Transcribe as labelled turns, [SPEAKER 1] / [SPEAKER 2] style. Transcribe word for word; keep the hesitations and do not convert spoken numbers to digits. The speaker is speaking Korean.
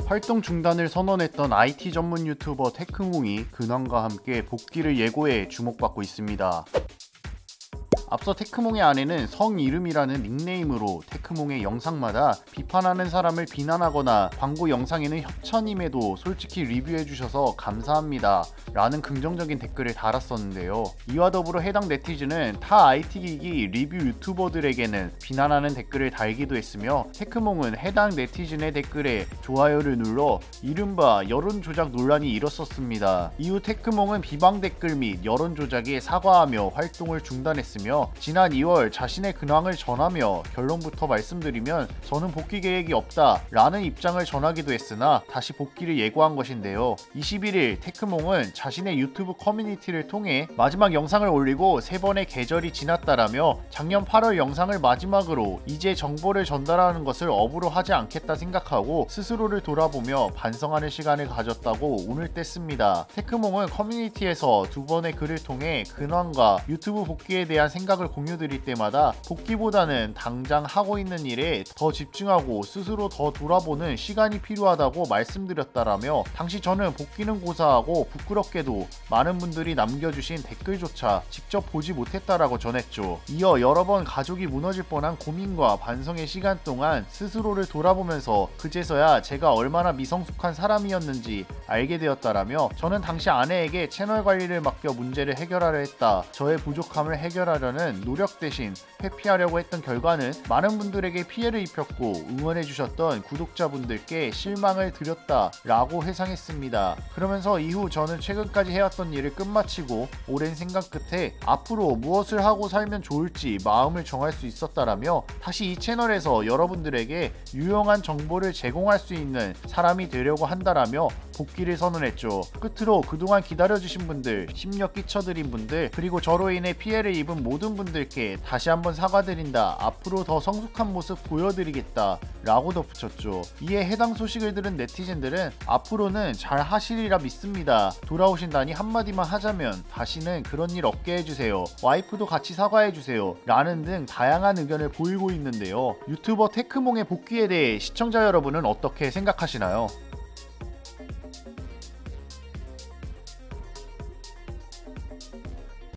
[SPEAKER 1] 활동 중단을 선언했던 아이티 전문 유튜버 테크몽이 근황과 함께 복귀를 예고해 주목받고 있습니다. 앞서 테크몽의 아내는 성이름이라는 닉네임으로 테크몽의 영상마다 비판하는 사람을 비난하거나 광고 영상에는 협찬임에도 솔직히 리뷰해주셔서 감사합니다 라는 긍정적인 댓글을 달았었는데요. 이와 더불어 해당 네티즌은 타 아이티기기 리뷰 유튜버들에게는 비난하는 댓글을 달기도 했으며, 테크몽은 해당 네티즌의 댓글에 좋아요를 눌러 이른바 여론조작 논란이 일었었습니다. 이후 테크몽은 비방 댓글 및 여론조작에 사과하며 활동을 중단했으며, 지난 이월 자신의 근황을 전하며 결론부터 말씀드리면 저는 복귀 계획이 없다 라는 입장을 전하기도 했으나 다시 복귀를 예고한 것인데요. 이십일일 테크몽은 자신의 유튜브 커뮤니티를 통해 마지막 영상을 올리고 세 번의 계절이 지났다라며 작년 팔월 영상을 마지막으로 이제 정보를 전달하는 것을 업으로 하지 않겠다 생각하고 스스로를 돌아보며 반성하는 시간을 가졌다고 오늘 뗐습니다. 테크몽은 커뮤니티에서 두 번의 글을 통해 근황과 유튜브 복귀에 대한 생각을 공유드릴 때마다 복귀보다는 당장 하고 있는 일에 더 집중하고 스스로 더 돌아보는 시간이 필요하다고 말씀드렸다라며, 당시 저는 복귀는 고사하고 부끄럽게도 많은 분들이 남겨주신 댓글조차 직접 보지 못했다라고 전했죠. 이어 여러 번 가족이 무너질 뻔한 고민과 반성의 시간 동안 스스로를 돌아보면서 그제서야 제가 얼마나 미성숙한 사람이었는지 알게 되었다라며, 저는 당시 아내에게 채널 관리를 맡겨 문제를 해결하려 했다. 저의 부족함을 해결하려는 노력 대신 회피하려고 했던 결과는 많은 분들에게 피해를 입혔고 응원해주셨던 구독자분들께 실망을 드렸다 라고 회상했습니다. 그러면서 이후 저는 최근까지 해왔던 일을 끝마치고 오랜 생각 끝에 앞으로 무엇을 하고 살면 좋을지 마음을 정할 수 있었다라며, 다시 이 채널에서 여러분들에게 유용한 정보를 제공할 수 있는 사람이 되려고 한다라며 복귀를 선언했죠. 끝으로 그동안 기다려주신 분들, 심력 끼쳐드린 분들, 그리고 저로 인해 피해를 입은 모든 분들께 다시 한번 사과드린다. 앞으로 더 성숙한 모습 보여드리겠다 라고 덧붙였죠. 이에 해당 소식을 들은 네티즌들은 앞으로는 잘 하시리라 믿습니다. 돌아오신다니 한마디만 하자면 다시는 그런 일 없게 해주세요. 와이프도 같이 사과해주세요 라는 등 다양한 의견을 보이고 있는데요. 유튜버 테크몽의 복귀에 대해 시청자 여러분은 어떻게 생각하시나요?